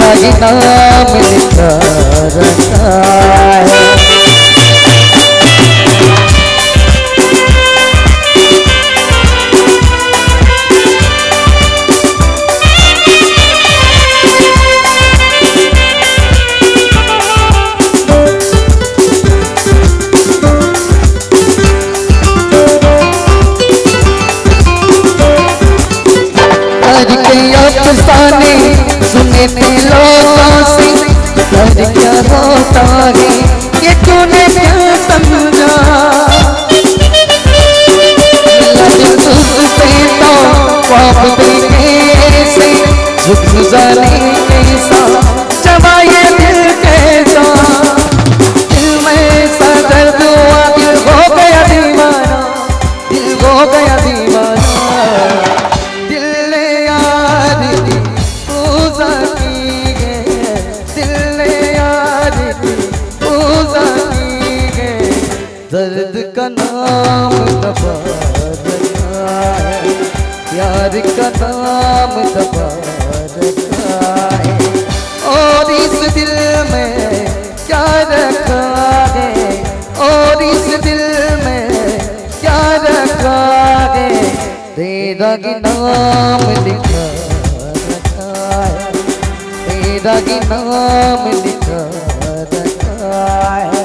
ही नाम लिखा रखा है। अफसाने सुने थे लोगों से, पर क्या होता है ये तूने क्या समझा। तुझसे तो ख्वाब देखे से झुक गुजारे कैसा जवा ये दिल कैसा। दिल में सा दर्द हुआ, दिल हो गया दीवाना, दिल हो गया दीवाना। दर्द का नाम दबा रखा है, प्यार का नाम दबा रखा है। और इस दिल में क्या रखा है, और इस दिल में क्या रखा है। तेरा ही नाम लिखा रखा है, तेरा ही नाम लिखा रखा है।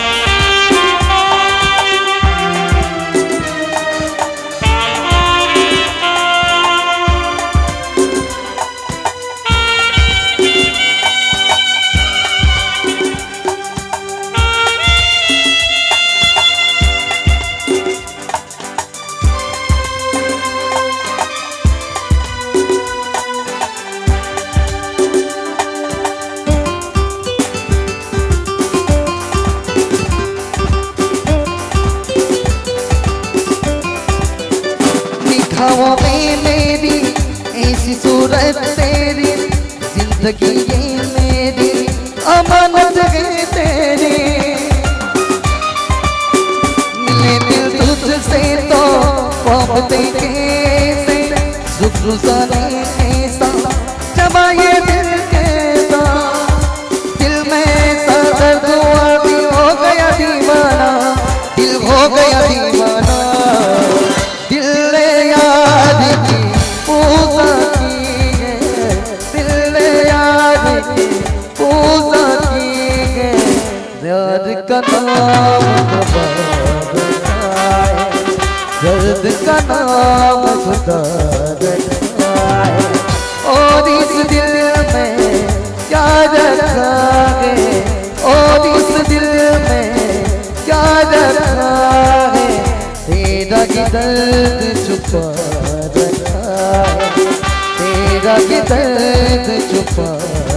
हवा में मेरी ऐसी सूरत तेरी, जिंदगी ये मेरी अमानत है तेरी। मिले दिल तुझसे तो ख्वाब देखे से सुख गुजारे कैसा जवा ये दिल कैसा। दिल में सा दर्द हुआ, दिल हो गया दीवाना, दिल हो गया दीवाना। दर्द का नाम दबा रखा है, दर्द का नाम खुदा रखा है। और इस दिल में क्या रखा है, और इस दिल में क्या रखा है। तेरा ही दर्द छुपा रखा है, तेरा ही दर्द छुपा